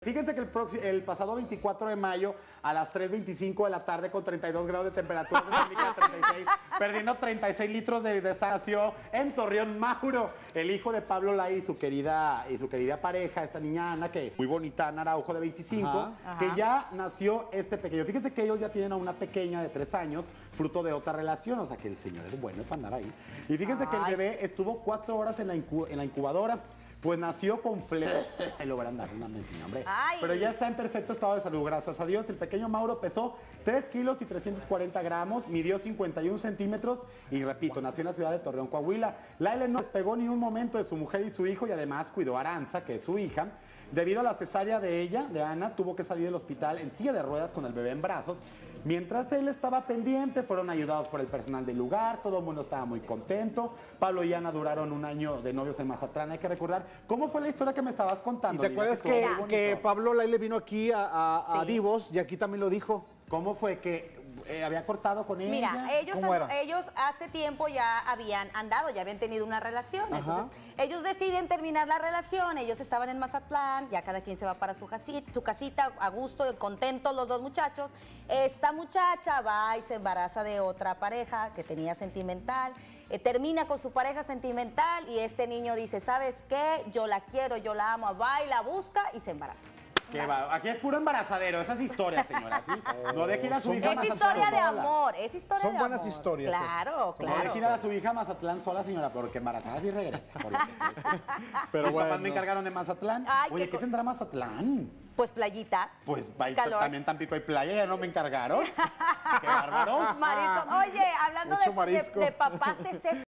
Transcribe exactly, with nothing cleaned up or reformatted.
Fíjense que el, próximo, el pasado veinticuatro de mayo, a las tres veinticinco de la tarde, con treinta y dos grados de temperatura, de treinta y seis, perdiendo treinta y seis litros de, de sal, nació en Torreón Mauro, el hijo de Pablo Lai y su querida, y su querida pareja, esta niña Ana, que muy bonita, Ana Araujo, de veinticinco, Ajá. que ya nació este pequeño. Fíjense que ellos ya tienen a una pequeña de tres años, fruto de otra relación, o sea que el señor es bueno para andar ahí. Y fíjense Ay. que el bebé estuvo cuatro horas en la, incu en la incubadora. Pues nació con flemas. Ahí lo verán dar una medicina, hombre. Ay. Pero ya está en perfecto estado de salud, gracias a Dios. El pequeño Mauro pesó tres kilos y trescientos cuarenta gramos, midió cincuenta y un centímetros y, repito, nació en la ciudad de Torreón, Coahuila. Laile no despegó ni un momento de su mujer y su hijo y además cuidó a Aranza, que es su hija. Debido a la cesárea de ella, de Ana, tuvo que salir del hospital en silla de ruedas con el bebé en brazos. Mientras él estaba pendiente, fueron ayudados por el personal del lugar, todo el mundo estaba muy contento. Pablo y Ana duraron un año de novios en Mazatlán. Hay que recordar, ¿cómo fue la historia que me estabas contando? ¿Y te acuerdas que, que, que Pablo Laile vino aquí a, a, a Sí. Divos y aquí también lo dijo? ¿Cómo fue que eh, había cortado con ella? Mira, ellos, ¿Cómo era? ellos hace tiempo ya habían andado, ya habían tenido una relación. Ajá. Entonces, ellos deciden terminar la relación. Ellos estaban en Mazatlán, ya cada quien se va para su, casita, su casita, a gusto, contentos los dos muchachos. Esta muchacha va y se embaraza de otra pareja que tenía sentimental. Eh, termina con su pareja sentimental y este niño dice, ¿sabes qué? Yo la quiero, yo la amo, va y la busca y se embaraza. ¿Qué va? Aquí es puro embarazadero, esas historias, señora, ¿sí? No deje ir a su hija a Es Mazatlán historia de sola. amor, es historia Son de buenas amor. historias Claro, esas. Son No claro. deje ir a su hija a Mazatlán sola, señora, porque embarazada sí regresa. Por lo que Pero Mis bueno. papás me encargaron de Mazatlán. Ay, Oye, qué ¿qué co- tendrá Mazatlán? Pues playita. Pues va, Calor. también Tampico hay playa, ya no me encargaron. ¡Qué bárbaros! Marisco. Oye, hablando Mucho de, de, marisco. de papás, es